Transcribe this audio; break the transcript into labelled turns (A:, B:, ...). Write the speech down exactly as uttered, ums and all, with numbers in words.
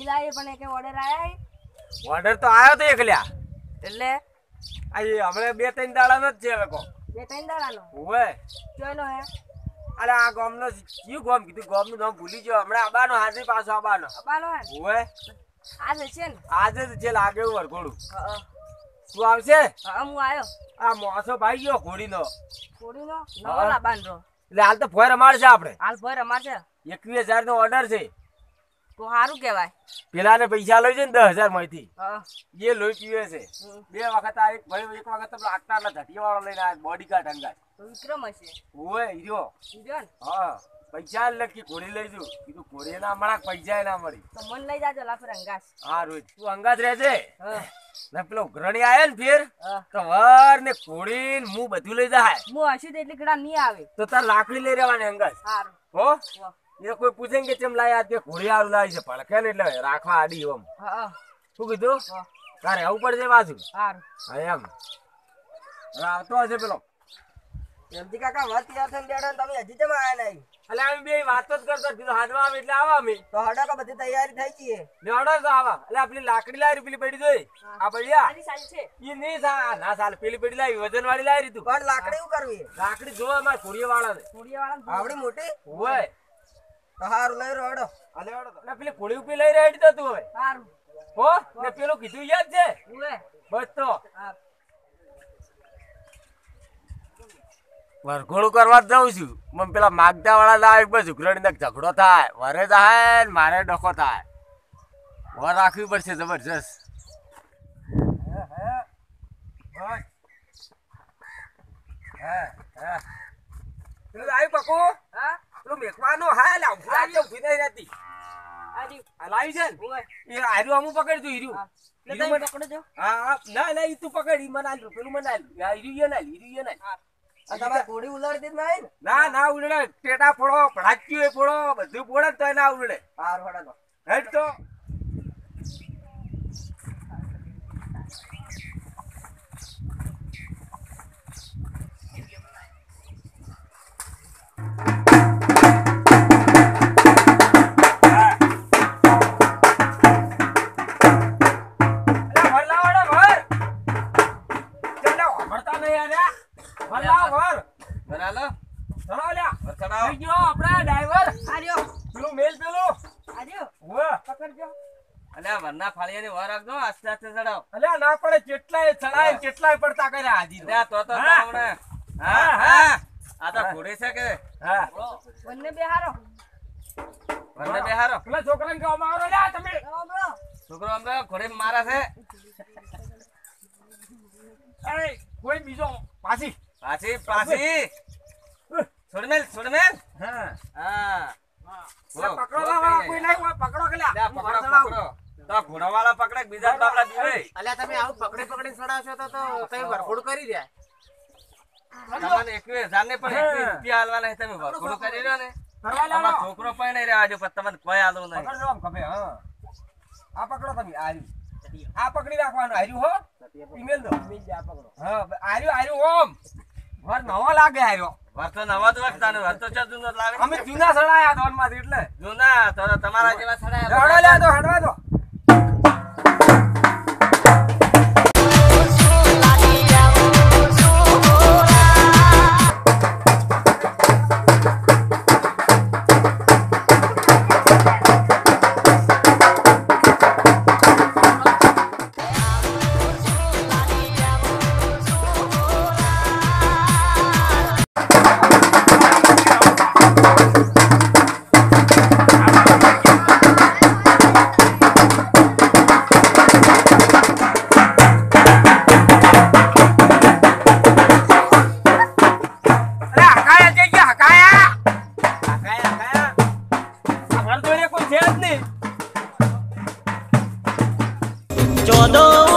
A: જાય પણ એક ઓર્ડર આયા
B: ઓર્ડર તો આવ્યો તો એકલ્યા
A: એટલે
B: આ આપણે બે ત્રણ દાડાનો જ છે હવે કો
A: બે ત્રણ દાડાનો
B: ઓવે
A: ચોયનો હે
B: અરે આ ગામનો કયું ગામ કીધું ગામનું નામ ભૂલી ગયો હમણાં આબાનો હાજરી પાછો આબાનો
A: અબાનો હે
B: ઓવે
A: આજે છે ને
B: આજે જ છે લાગે એવું વરઘોડું
A: હા
B: તું આવશે
A: હા હું આયો
B: આ મોસો ભાઈ ગયો ઘોડીનો
A: કોડીનો નવો લાબાનરો
B: એટલે હાલ તો ફોય રમાડ છે આપણે
A: હાલ ભર અમાર છે
B: એકવીસ હજાર નો ઓર્ડર છે
A: તો સારું કહેવાય
B: પેલાને પૈસા લઈ છે ને દસ હજાર માંથી
A: હા
B: એ લોહી પીવે છે બે વખત આ એક ભાઈ એક વખત તો આટલા ના ધટિયા વાળો લઈને આ બોડી ગાર્ડ અંગાજ
A: તો વિક્રમ હશે
B: ઓવે હીરો
A: સમજ્યો ને
B: હા પૈસા લખી ઘોડી લઈ જુ કીધું ઘોડી ના મળા પૈસા ના મળી
A: તો મન લઈ જાજો લાફર અંગાસ
B: હા રોજ તું અંગાજ રહેજે
A: હા
B: ને પેલો ઘરણી આયો ને ફેર
A: હા
B: તો વર ને ઘોડી ને હું બધું લઈ જાય
A: હું હશું તો એટલી ઘડા નહીં આવે
B: તો તાર લાકડી લઈ રહેવાની અંગાજ
A: સારું
B: હો
A: વાહ.
B: એ કોઈ પૂછે કે ચેમ લાયા તે ઘોડી આવું લાવી છે ભડકે ને એટલે રાખવા આડી ઓમ
A: હા
B: શું કીધું
A: વાહ.
B: તારે આવું પડશે પાછું
A: સારું
B: હા એમ હવે આવતો હશે પેલો
C: એમજી કાકા વાત યાર થઈને બેઠા ને તમે હજી કેમ આયા નહીં
B: એટલે અમે બે વાતો જ કરતા કીધું હાથમાં આવે એટલે આવા અમે
C: તો હડાકો બધી તૈયારી થઈ ગઈ છે
B: લેવડો તો આવા એટલે આપણી લાકડી લાવી પેલી પડી જોઈ આ પડ્યા
A: આની સારી છે
B: ઈ નહીં સા ના સાલ પેલી પડી લાવી વજન વાળી લાવી તું
C: પણ લાકડી શું કરવી
B: લાકડી જોવા માં કોરિયા વાળા ને
A: કોડિયા વાળા
C: આવડી મોટી
B: ઓય
C: તો હારું લઈ રહ્યો હડો
B: આ લેવડો તો એટલે પેલી કોળી ઉપી લઈ રહી તો તું હવે
A: સારું
B: હો ને પેલું કીધું યાદ છે
A: ઉવે
B: બસ તો
A: હા
B: વરઘોડું કરવા જ જાઉં છું મને પેલા માગતા વાળા લાવે બસ ઉઘરણી ને ઝઘડો થાય વરે થાય ને મારે ડખો થાય વર રાખવી પડશે જબરજસ્ત પેલું આવી પકો
A: હા
B: પેલું મેકવાનું હા લે ઉભી આવી ઉભી નહીં રહેતી
A: આજી
B: આ લાવી છે ને
A: ઉવે
B: એ આર્યું અમું પકડ તું હીરું
A: એટલે તમે પકડો જો
B: હા હા ના ના ઈ તું પકડ ઈ મને આલ્યું પેલું મને આલ્યું આ હીરું યે ના હીરું યે ના
C: આ તમારે ઘોડી ઉલાડતી જ નહીં ને
B: ના ના ઉડે ટેટા ફોડો ભડાક્યું ફોડો બધું ફોડે તો ના ઉડે
C: હારું હડો
B: હેડ તો
A: આર્યો
B: પેલું મેલ પેલું
A: આર્યો
B: ઉવે
A: પકડજો
D: અલ્યા વરના ફાળિયાની વાર રાખજો આસ્તે આસ્તે ચડાવ
B: અલ્યા ના પડે કેટલાય ચડાય કેટલાય પડતા કર્યા હાજી
D: અલ્યા તો તો
B: હા.
D: હમણે હા હા આ તો ઘોડે છે કે
B: હા
A: બંને બેહારો
D: વરને બેહારો
B: પેલા છોકરાને કહેવામાં આવરો લ્યા તમે
D: છોકરો આમ તો ઘોડે મારા છે
B: અરે કોઈ બીજો પાછી
D: પાછી પાછી છોડ મેલ છોડ મેલ
B: હા
D: હા
B: ઓલા પકડો વાળા કોઈ નહીં હોય પકડો કે લ્યા
D: લ્યા પકડો પકડો તો ઘોડાવાળા પકડે કે બીજા બાબલા દીવે
C: અલ્યા તમે આવું પકડી પકડી ચડાવશો તો તો તમે વરઘોડું કરી દે
D: તમને એકવીસ હજાર ને પણ એકવીસ રૂપિયા હાલવાના છે તમે વરઘોડું કરી રહ્યો ને
B: કરવા
D: અમારો
B: લાવો
D: છોકરો પણ નહીં રહેવા દો પણ તમને કોઈ આલું નહીં
B: પકડજો આમ ખભે હા આ પકડો તમે આર્યું આ પકડી રાખવાનું આર્યું હો ઈમેલ દો હા આર્યું આર્યું ઓમ વર નવો લાગે આર્યો
D: વર તો નવા જ વખત વર તો ચાર જૂનો જ લાવે
B: અમે જૂના સડાયા દોન માંથી એટલે
D: જૂના તો તમારા જેવા છડાયા
B: હડો લે તો હડવા દો
E: चौदह